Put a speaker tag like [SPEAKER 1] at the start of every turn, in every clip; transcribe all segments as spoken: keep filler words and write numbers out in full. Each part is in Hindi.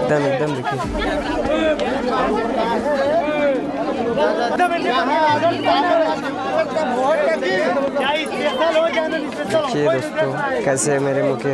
[SPEAKER 1] एकदम एकदम देखिए दोस्तों कैसे मेरे मुकेश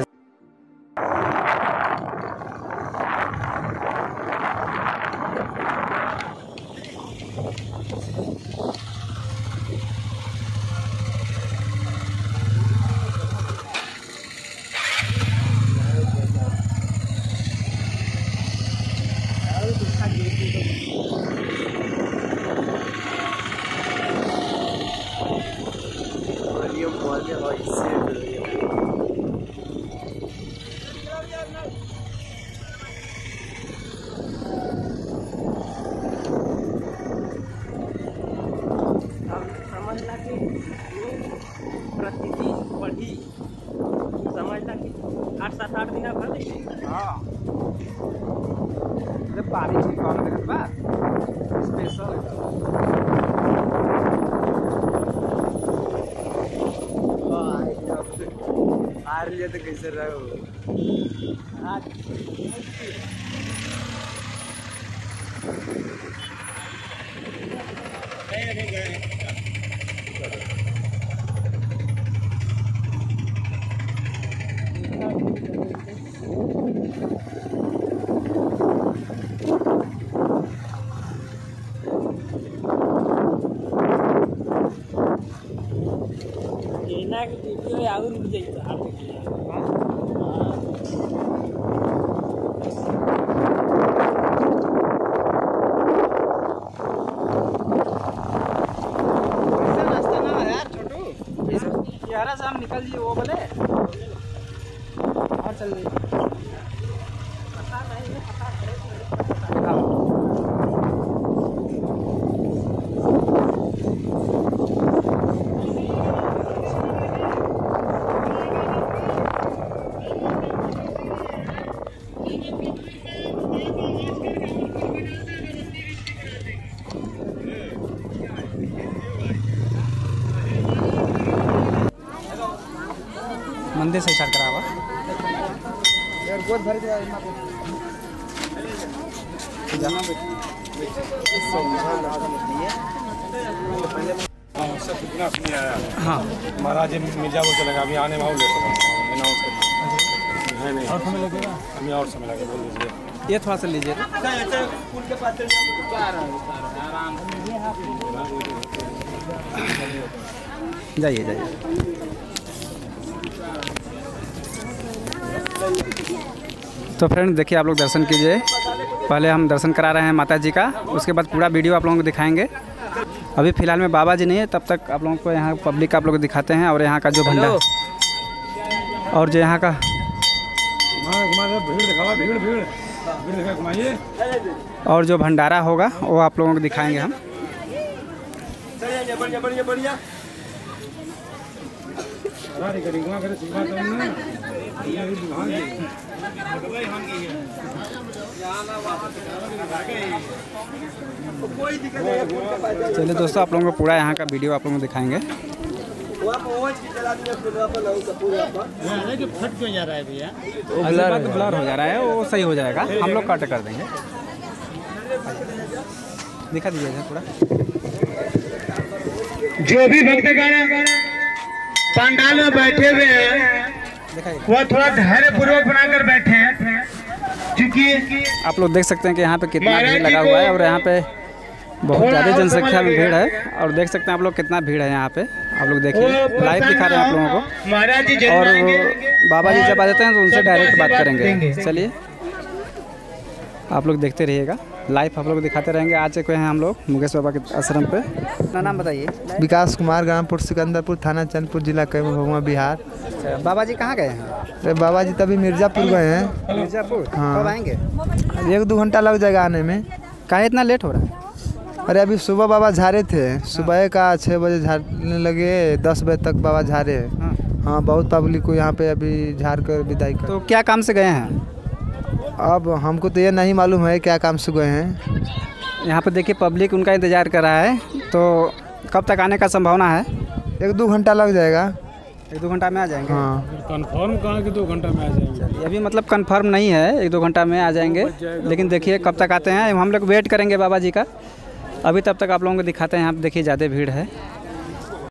[SPEAKER 2] आठ सात आठ दिन भर
[SPEAKER 1] हाँ पानी छिड़काव देखत बा स्पेशल आ रही है तो कैसे रहो
[SPEAKER 2] और रुक जाइए रास्ता ना यार छोटू यारा से हम निकल जी वो बोले और चल जाइए पता नहीं पता मंदिर से स्टार्ट करा हुआ यार गोद भर के जाना हाँ
[SPEAKER 3] महाराज मिर्जापुर से लगा अभी आने में और लेट है नहीं और समय लगेगा हमें और समय लगेगा बोल दीजिए
[SPEAKER 1] ये थोड़ा सा लीजिए जाइए जाइए तो फ्रेंड देखिए आप लोग दर्शन कीजिए। पहले हम दर्शन करा रहे हैं माता जी का, उसके बाद पूरा वीडियो आप लोगों को दिखाएंगे। अभी फ़िलहाल में बाबा जी नहीं है, तब तक आप लोगों को यहाँ पब्लिक आप लोग को दिखाते हैं और यहाँ का जो भंडारा और जो यहाँ का और जो भंडारा होगा वो आप लोगों को दिखाएंगे हम। चलिए दोस्तों आप लोगों को पूरा यहाँ का वीडियो आप लोगों को दिखाएंगे।
[SPEAKER 2] फट क्यों जा रहा है भैया?
[SPEAKER 1] ब्लर ब्लर हो जा रहा है, वो सही हो जाएगा, हम लोग कट कर देंगे। दिखा दीजिए पूरा।
[SPEAKER 4] जो भी भक्तगण पंडाल में बैठे हुए हैं वो थोड़ा धैर्य पूर्वक बनाकर बैठे हैं, क्योंकि
[SPEAKER 1] आप लोग देख सकते हैं कि यहाँ पे कितना भीड़ लगा हुआ है और यहाँ पे बहुत ज़्यादा जनसंख्या में भीड़ है। और देख सकते हैं आप लोग कितना भीड़ है यहाँ पे। आप लोग देखिए, लाइव दिखा रहे हैं आप लोगों को।
[SPEAKER 4] महाराज जी
[SPEAKER 1] और बाबा जी जब आ जाते हैं तो उनसे डायरेक्ट बात करेंगे। चलिए आप लोग देखते रहिएगा, लाइव आप लोग दिखाते रहेंगे। आज चुके हैं हम लोग मुकेश बाबा के आश्रम पे। अपना नाम बताइए।
[SPEAKER 5] विकास कुमार, ग्रामपुर सिकंदरपुर, थाना चंदपुर, जिला कैमूर, बिहार।
[SPEAKER 1] अच्छा, बाबा जी कहाँ गए हैं?
[SPEAKER 5] अरे बाबा जी तभी मिर्ज़ापुर गए हैं।
[SPEAKER 1] मिर्ज़ापुर?
[SPEAKER 5] हाँ।
[SPEAKER 1] कब आएंगे?
[SPEAKER 5] एक दो घंटा लग जाएगा आने में।
[SPEAKER 1] काहे इतना लेट हो रहा है?
[SPEAKER 5] अरे अभी सुबह बाबा झाड़े थे, सुबह का छः बजे झाड़ने लगे, दस बजे तक बाबा झाड़े हैं।
[SPEAKER 1] हाँ,
[SPEAKER 5] हाँ बहुत पब्लिक को यहाँ पे अभी झाड़ कर विदाई कर।
[SPEAKER 1] तो क्या काम से गए हैं?
[SPEAKER 5] अब हमको तो ये नहीं मालूम है क्या काम से गए हैं।
[SPEAKER 1] यहाँ पे देखिए पब्लिक उनका इंतज़ार कर रहा है, तो कब तक आने का संभावना है?
[SPEAKER 5] एक दो घंटा लग जाएगा।
[SPEAKER 1] एक दो घंटा में आ जाएंगे।
[SPEAKER 5] हाँ
[SPEAKER 3] कंफर्म कहाँ कि दो घंटा में आ जाएंगे।
[SPEAKER 1] अभी मतलब कंफर्म नहीं है, एक दो घंटा में आ जाएंगे, लेकिन देखिए कब तक आते हैं। हम लोग वेट करेंगे बाबा जी का। अभी तब तक आप लोगों को दिखाते हैं। यहाँ पे देखिए ज़्यादा भीड़ है।